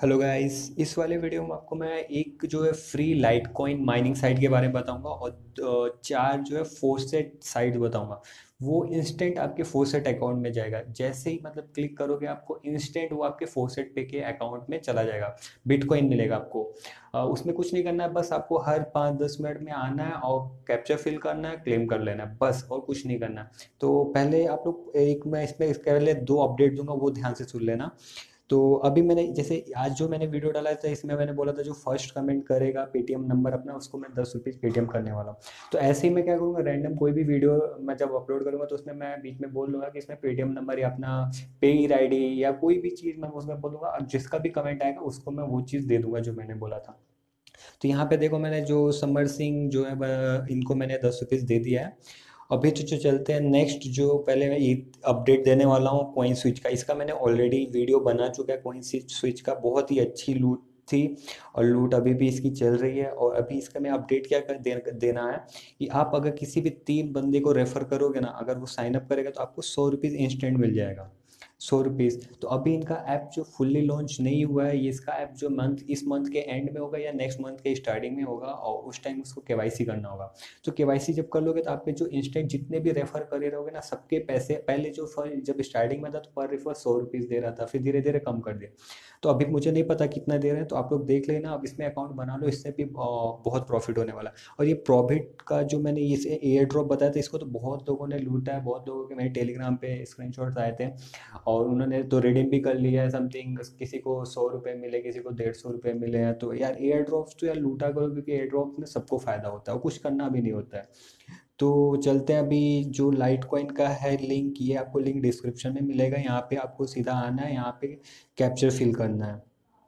Hello guys, इस वाले video में आपको मैं एक जो है free litecoin mining site के बारे में बताऊंगा और चार जो है फोरसेट साइट बताऊंगा। वो इंस्टेंट आपके फोरसेट अकाउंट में जाएगा। जैसे ही मतलब क्लिक करोगे आपको इंस्टेंट वो आपके फोरसेट पे के अकाउंट में चला जाएगा। बिटकॉइन मिलेगा आपको। उसमें कुछ नहीं करना है, बस आपको हर 5-10 मिनट में आना है और कैप्चा फिल करना है, क्लेम कर लेना है, बस और कुछ नहीं करना है। तो पहले आप लोग एक मैं इसमें इसके पहले दो अपडेट दूंगा, वो ध्यान से सुन लेना। तो अभी मैंने जैसे आज जो मैंने वीडियो डाला था इसमें मैंने बोला था जो फर्स्ट कमेंट करेगा पेटीएम नंबर अपना उसको मैं 10 रुपीज़ पेटीएम करने वाला हूँ। तो ऐसे ही मैं क्या करूँगा, रैंडम कोई भी वीडियो मैं जब अपलोड करूँगा तो उसमें मैं बीच में बोल दूंगा कि इसमें पेटीएम नंबर या अपना पेड आईडी या कोई भी चीज़ मैं उसमें बोलूँगा, और जिसका भी कमेंट आएगा उसको मैं वो चीज़ दे दूंगा जो मैंने बोला था। तो यहाँ पे देखो मैंने जो समर सिंह जो है इनको मैंने 10 रुपीज़ दे दिया है। अभी तो जो चलते हैं नेक्स्ट, जो पहले मैं ये अपडेट देने वाला हूँ कॉइन स्विच का। इसका मैंने ऑलरेडी वीडियो बना चुका है कॉइन स्विच का, बहुत ही अच्छी लूट थी और लूट अभी भी इसकी चल रही है। और अभी इसका मैं अपडेट क्या देना है कि आप अगर किसी भी 3 बंदे को रेफर करोगे ना, अगर वो साइन अप करेगा तो आपको 100 रुपीज़ इंस्टेंट मिल जाएगा। 100 रुपीज़। तो अभी इनका ऐप जो फुल्ली लॉन्च नहीं हुआ है, ये इसका ऐप जो इस मंथ के एंड में होगा या नेक्स्ट मंथ के स्टार्टिंग में होगा, और उस टाइम उसको केवाईसी करना होगा। तो केवाईसी जब कर लोगे तो आपके जो इंस्टेंट जितने भी रेफर करे रहोगे ना, सबके पैसे पहले जो जब स्टार्टिंग में था तो पर रेफर 100 रुपीज़ दे रहा था, फिर धीरे धीरे कम कर दिया। तो अभी मुझे नहीं पता कितना दे रहे हैं, तो आप लोग देख लेना। अब इसमें अकाउंट बना लो, इससे भी बहुत प्रॉफिट होने वाला है। और ये प्रॉफिट का जो मैंने ये एयर ड्रॉप बताया था, इसको तो बहुत लोगों ने लूटा है, बहुत लोगों के मेरे टेलीग्राम पे स्क्रीनशॉट्स आए थे और उन्होंने तो रिडीम भी कर लिया है समथिंग। किसी को 100 रुपये मिले, किसी को 150 रुपये मिले हैं। तो यार एयर ड्रॉप्स तो यार लूटा करो, क्योंकि एयर ड्रॉप्स में सबको फ़ायदा होता है और कुछ करना भी नहीं होता है। तो चलते हैं अभी जो लाइट कॉइन का है लिंक, ये आपको लिंक डिस्क्रिप्शन में मिलेगा। यहाँ पे आपको सीधा आना है, यहाँ पे कैप्चर फिल करना है।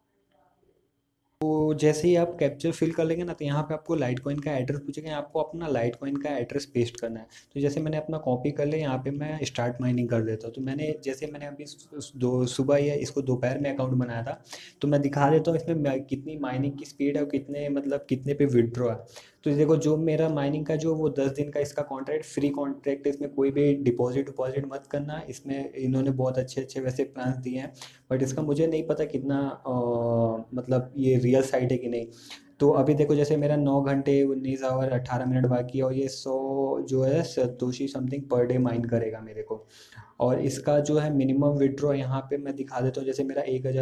तो जैसे ही आप कैप्चर फिल कर लेंगे ना, तो यहाँ पे आपको लाइट कॉइन का एड्रेस पूछेगा, आपको अपना लाइट कॉइन का एड्रेस पेस्ट करना है। तो जैसे मैंने अपना कॉपी कर लिया, यहाँ पे मैं स्टार्ट माइनिंग कर देता हूँ। तो मैंने अभी दो सुबह या इसको दोपहर में अकाउंट बनाया था। तो मैं दिखा देता हूँ इसमें कितनी माइनिंग की स्पीड है और कितने मतलब कितने पे विड्रॉ है। तो देखो जो मेरा माइनिंग का जो वो 10 दिन का इसका कॉन्ट्रैक्ट, फ्री कॉन्ट्रैक्ट है। इसमें कोई भी डिपॉजिट डिपॉजिट मत करना। इसमें इन्होंने बहुत अच्छे अच्छे वैसे प्लान्स दिए हैं, बट इसका मुझे नहीं पता कितना मतलब ये रियल साइट है कि नहीं। तो अभी देखो जैसे मेरा 9 घंटे 19 आवर 18 मिनट बाकी है, और ये 100 जो है satoshi something per day mine करेगा मेरे को। और इसका जो है मिनिमम विड्रॉ यहाँ पे मैं दिखा देता हूँ। जैसे मेरा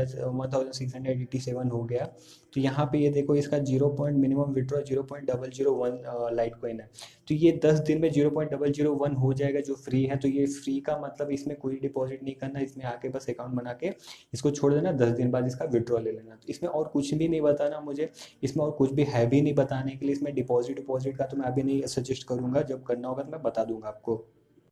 1687 हो गया। तो यहाँ पे ये देखो इसका 0 मिनिमम विड्रॉ 0.001 लाइट कॉइन है। तो ये 10 दिन में 0.001 हो जाएगा जो फ्री है। तो ये फ्री का मतलब इसमें कोई डिपॉजिट नहीं करना, इसमें आके बस अकाउंट बना के इसको छोड़ देना, 10 दिन बाद इसका विड्रॉ ले लेना। तो इसमें और कुछ भी नहीं बताना मुझे, इसमें और कुछ भी है भी नहीं बताने के लिए। इसमें डिपॉजिट डिपॉजिट का तो मैं अभी नहीं सजेस्ट करूंगा, जब करना होगा तो मैं बता दूंगा आपको।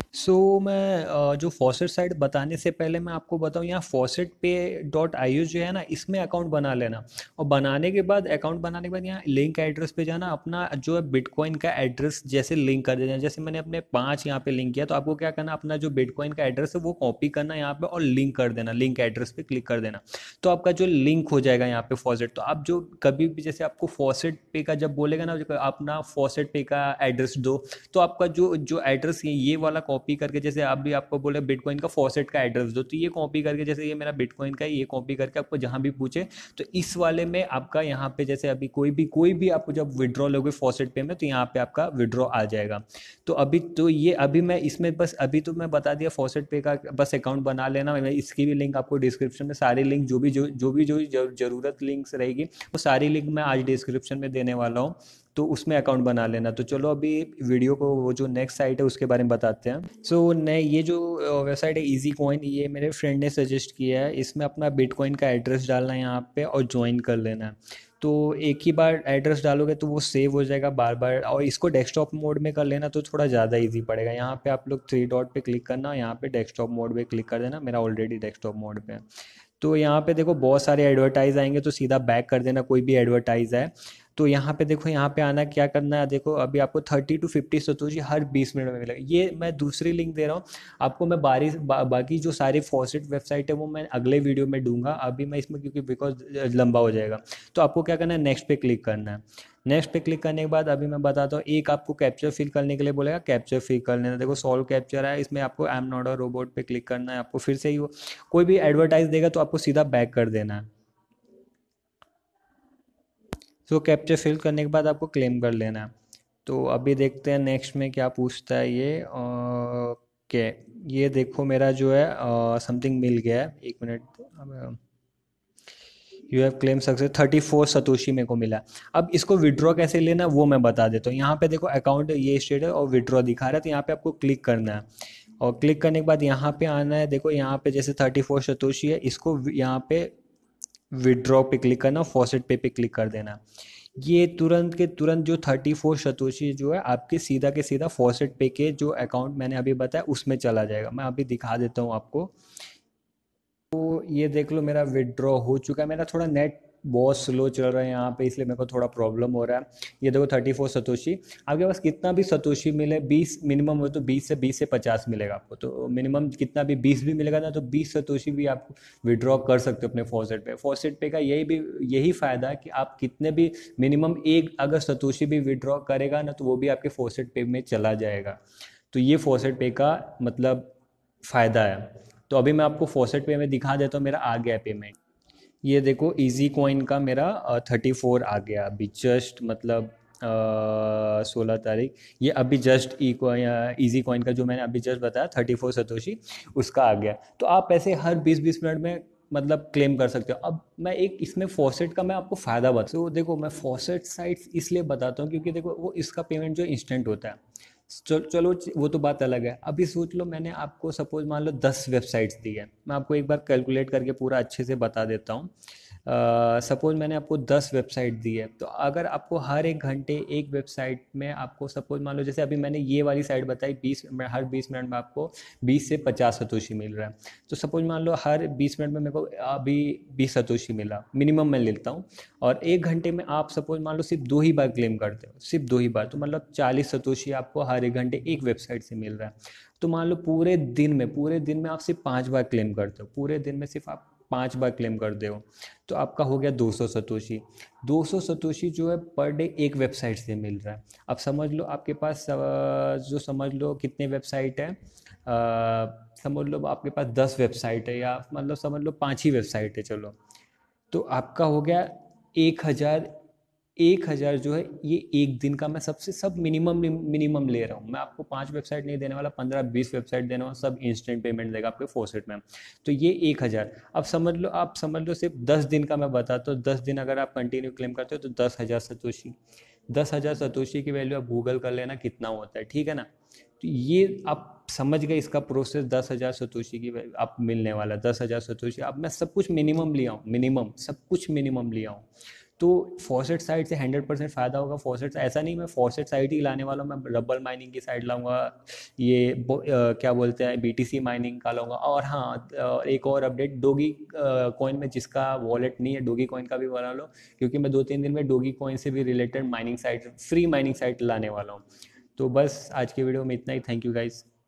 मैं जो फॉसेट साइट बताने से पहले मैं आपको बताऊं, यहाँ फॉसेट पे .io जो है ना, इसमें अकाउंट बना लेना। और बनाने के बाद अकाउंट बनाने के बाद यहाँ लिंक एड्रेस पे जाना, अपना जो है बिटकॉइन का एड्रेस जैसे लिंक कर देना। जैसे मैंने अपने 5 यहाँ पे लिंक किया, तो आपको क्या करना, अपना जो बिटकॉइन का एड्रेस है वो कॉपी करना यहाँ पे और लिंक कर देना, लिंक एड्रेस पे क्लिक कर देना। तो आपका जो लिंक हो जाएगा यहाँ पे फॉसेट। तो आप जो कभी भी जैसे आपको फॉसेट पे का जब बोलेगा ना, अपना फॉसेट पे का एड्रेस दो, तो आपका जो जो एड्रेस ये वाला कॉपी करके, जैसे आप भी आपको बोले बिटकॉइन का फॉसेट का एड्रेस दो, तो ये कॉपी करके, जैसे ये मेरा बिटकॉइन का है, ये कॉपी करके आपको जहां भी पूछे तो इस वाले में आपका यहाँ पे, जैसे अभी कोई भी आप जब विड्रॉ लोगे फॉसेट पे में, तो यहाँ पे आपका विड्रॉ आ जाएगा। तो अभी तो ये अभी मैं इसमें बस अभी तो मैं बता दिया फॉसेट पे का बस अकाउंट बना लेना। मैं इसकी भी लिंक आपको डिस्क्रिप्शन में, सारी लिंक जो जरूरत लिंक्स रहेगी वो सारी लिंक मैं आज डिस्क्रिप्शन में देने वाला हूँ। तो उसमें अकाउंट बना लेना। तो चलो अभी वीडियो को वो जो नेक्स्ट साइट है उसके बारे में बताते हैं। ने ये जो वेबसाइट है इजी कॉइन, ये मेरे फ्रेंड ने सजेस्ट किया है। इसमें अपना बिटकॉइन का एड्रेस डालना है यहाँ पे और ज्वाइन कर लेना है। तो एक ही बार एड्रेस डालोगे तो वो सेव हो जाएगा बार बार। और इसको डेस्कटॉप मोड में कर लेना तो थोड़ा ज़्यादा इजी पड़ेगा। यहाँ पे आप लोग 3 डॉट पे क्लिक करना, यहाँ पे डेस्कटॉप मोड पे क्लिक कर देना। मेरा ऑलरेडी डेस्कटॉप मोड पे है। तो यहाँ पे देखो बहुत सारे एडवर्टाइज आएंगे, तो सीधा बैक कर देना कोई भी एडवर्टाइज है। तो यहाँ पे देखो, यहाँ पे आना, क्या करना है देखो, अभी आपको 30 to 50 सतोशी हर 20 मिनट में मिलेगा। ये मैं दूसरी लिंक दे रहा हूँ आपको। मैं बाकी जो सारी फॉसेट वेबसाइट है वो मैं अगले वीडियो में दूंगा। अभी मैं इसमें क्योंकि बिकॉज लंबा हो जाएगा। तो आपको क्या करना है, नेक्स्ट पे क्लिक करना है। नेक्स्ट पे क्लिक करने के बाद अभी मैं बताता हूँ, एक आपको कैप्चर फिल करने के लिए बोलेगा, कैप्चर फिल कर लेना। देखो सॉल्व कैप्चर है, इसमें आपको I am not a robot पे क्लिक करना है। आपको फिर से ही कोई भी एडवर्टाइज देगा तो आपको सीधा बैक कर देना है। सो कैप्चा फिल करने के बाद आपको क्लेम कर लेना है। तो अभी देखते हैं नेक्स्ट में क्या पूछता है ये। ओके, ये देखो मेरा जो है समथिंग मिल गया है, एक minute. You have claim success 34 satoshi मेरे को मिला। अब इसको विड्रॉ कैसे लेना वो मैं बता देता हूँ। यहाँ पे देखो अकाउंट ये स्टेटस और विड्रॉ दिखा रहा है, तो यहाँ पे आपको क्लिक करना है और क्लिक करने के बाद यहाँ पे आना है। देखो यहाँ पे जैसे 34 सतोशी है, इसको यहाँ पे विड्रॉ पे क्लिक करना, फॉसेट पे क्लिक कर देना। ये तुरंत के तुरंत जो 34 सतोशी जो है आपके सीधा के सीधा फॉसेट पे के जो अकाउंट मैंने अभी बताया उसमें चला जाएगा। मैं अभी दिखा देता हूँ आपको। तो ये देख लो मेरा विड्रॉ हो चुका है। मेरा थोड़ा नेट बहुत स्लो चल रहा है यहाँ पे, इसलिए मेरे को थोड़ा प्रॉब्लम हो रहा है। ये देखो 34 सतोशी। आपके पास कितना भी सतोशी मिले, 20 मिनिमम हो तो 20 से 50 मिलेगा आपको। तो मिनिमम कितना भी 20 भी मिलेगा ना, तो 20 सतोशी भी आप विड्रॉ कर सकते हो अपने फॉसेट पे। फॉसेट पे का यही फ़ायदा है कि आप कितने भी मिनिमम एक अगर सतोशी भी विड्रॉ करेगा ना, तो वो भी आपके फॉसेट पे में चला जाएगा। तो ये फॉसेट पे का मतलब फ़ायदा है। तो अभी मैं आपको फॉसेट पे में दिखा देता हूँ, मेरा आ गया पेमेंट। ये देखो इजी कॉइन का मेरा 34 आ गया अभी जस्ट, मतलब 16 तारीख। ये अभी जस्ट इजी कॉइन का जो मैंने अभी जस्ट बताया 34 सतोशी, उसका आ गया। तो आप ऐसे हर 20-20 मिनट में मतलब क्लेम कर सकते हो। अब मैं एक इसमें फॉसेट का मैं आपको फ़ायदा बता, तो देखो मैं फॉसेट साइट्स इसलिए बताता हूँ क्योंकि देखो वो इसका पेमेंट जो इंस्टेंट होता है। चलो वो तो बात अलग है। अभी सोच लो मैंने आपको सपोज मान लो 10 वेबसाइट्स दी है, मैं आपको एक बार कैलकुलेट करके पूरा अच्छे से बता देता हूँ। सपोज मैंने आपको 10 वेबसाइट दी है, तो अगर आपको हर एक घंटे एक वेबसाइट में आपको सपोज मान लो जैसे अभी मैंने ये वाली साइट बताई, हर 20 मिनट में आपको 20 से 50 सतोशी मिल रहा है। तो सपोज मान लो हर 20 मिनट में मेरे को अभी 20 सतोशी मिला, मिनिमम मैं लेता हूँ। और एक घंटे में आप सपोज मान लो सिर्फ 2 ही बार क्लेम करते हो, सिर्फ 2 ही बार, तो मतलब 40 सतोशी आपको हर एक घंटे एक वेबसाइट से मिल रहा है। तो मान लो पूरे दिन में आप सिर्फ 5 बार क्लेम करते हो, पूरे दिन में सिर्फ आप 5 बार क्लेम करते हो, तो आपका हो गया 200 सतोशी। 200 सतोशी जो है पर डे एक वेबसाइट से मिल रहा है। अब समझ लो आपके पास जो समझ लो कितने वेबसाइट है, समझ लो आपके पास 10 वेबसाइट है, या मतलब समझ लो 5 ही वेबसाइट है, चलो। तो आपका हो गया 1,000। 1,000 जो है ये एक दिन का मैं सबसे सब मिनिमम मिनिमम ले रहा हूँ। मैं आपको 5 वेबसाइट नहीं देने वाला, 15-20 वेबसाइट देने वाला, सब इंस्टेंट पेमेंट देगा आपके फॉसेट में। तो ये 1,000। अब समझ लो, आप समझ लो सिर्फ 10 दिन का मैं बताता हूँ। 10 दिन अगर आप कंटिन्यू क्लेम करते हो तो 10,000 सतोशी। 10,000 सतोशी की वैल्यू आप गूगल कर लेना कितना होता है, ठीक है ना। तो ये आप समझ गए इसका प्रोसेस। 10,000 सतोशी की आप मिलने वाला 10,000 सतोशी। अब मैं सब कुछ मिनिमम लिया हूँ, मिनिमम सब कुछ मिनिमम लिया हूँ। तो फॉसेट साइड से 100% फ़ायदा होगा। फॉसेट ऐसा नहीं मैं फॉसेट साइड ही लाने वाला हूँ, मैं रबल माइनिंग की साइड लाऊंगा, ये क्या बोलते हैं बीटीसी माइनिंग का लाऊंगा। और हाँ, एक और अपडेट, डोगी कॉइन में जिसका वॉलेट नहीं है, डोगी कॉइन का भी बना लो, क्योंकि मैं 2-3 दिन में डोगी कॉइन से भी related mining site, free mining site लाने वाला हूँ। तो बस आज की वीडियो में इतना ही। Thank you guys.